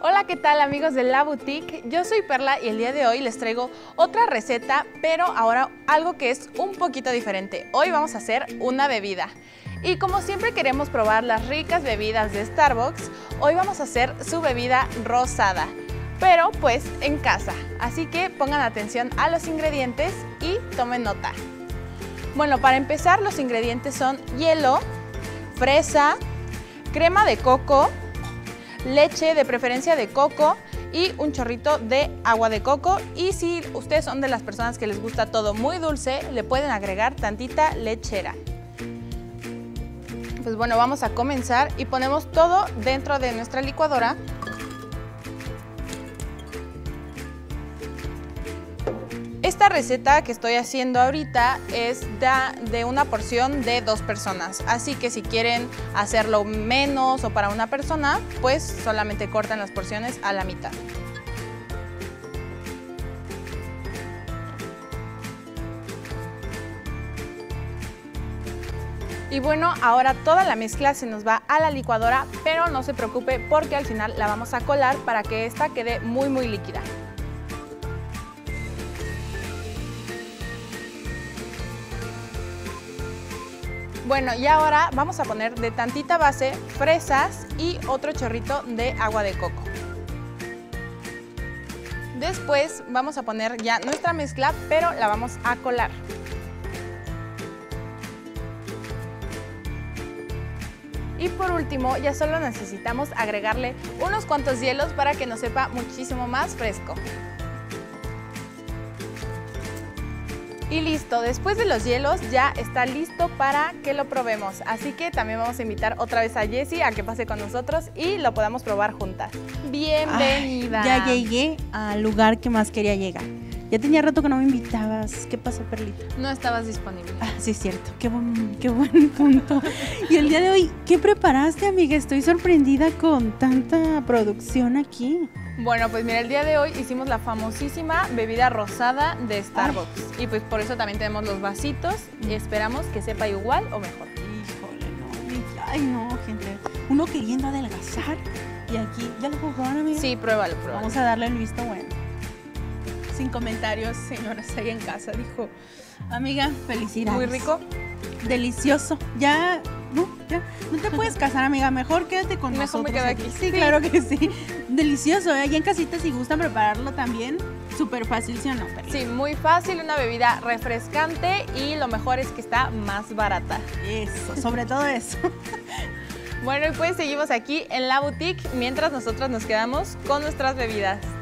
Hola, ¿qué tal amigos de La Boutique? Yo soy Perla y el día de hoy les traigo otra receta, pero ahora algo que es un poquito diferente. Hoy vamos a hacer una bebida. Y como siempre queremos probar las ricas bebidas de Starbucks, hoy vamos a hacer su bebida rosada, pero pues en casa. Así que pongan atención a los ingredientes y tomen nota. Bueno, para empezar los ingredientes son hielo, fresa, crema de coco, leche de preferencia de coco y un chorrito de agua de coco. Y si ustedes son de las personas que les gusta todo muy dulce, le pueden agregar tantita lechera. Pues bueno, vamos a comenzar y ponemos todo dentro de nuestra licuadora. Esta receta que estoy haciendo ahorita es de una porción de 2 personas, así que si quieren hacerlo menos o para una persona, pues solamente cortan las porciones a la mitad. Y bueno, ahora toda la mezcla se nos va a la licuadora, pero no se preocupe porque al final la vamos a colar para que esta quede muy líquida. Bueno, y ahora vamos a poner de tantita base fresas y otro chorrito de agua de coco. Después vamos a poner ya nuestra mezcla, pero la vamos a colar. Y por último, ya solo necesitamos agregarle unos cuantos hielos para que nos sepa muchísimo más fresco. Y listo, después de los hielos ya está listo para que lo probemos. Así que también vamos a invitar otra vez a Jessie a que pase con nosotros y lo podamos probar juntas. ¡Bienvenida! Ay, ya llegué al lugar que más quería llegar. Ya tenía rato que no me invitabas. ¿Qué pasó, Perlita? No estabas disponible. Sí, es cierto. Qué buen punto. Y el día de hoy, ¿qué preparaste, amiga? Estoy sorprendida con tanta producción aquí. Bueno, pues mira, el día de hoy hicimos la famosísima bebida rosada de Starbucks. Ay. Y pues por eso también tenemos los vasitos y esperamos que sepa igual o mejor. Híjole, no. Ay, no, gente. Uno queriendo adelgazar y aquí, ¿ya lo puedo probar, amiga? Sí, pruébalo. Vamos a darle el visto bueno. Sin comentarios, señoras ahí en casa. Dijo, amiga, felicidades. Muy rico. Delicioso. Ya no te puedes casar, amiga. Mejor quédate con nosotros. Mejor me quedo aquí. Sí, claro que sí. Delicioso. Allá en casita, si gustan prepararlo también, súper fácil, ¿sí o no, Perla? Sí, muy fácil. Una bebida refrescante y lo mejor es que está más barata. Eso, sobre todo eso. Bueno, y pues seguimos aquí en La Boutique mientras nosotros nos quedamos con nuestras bebidas.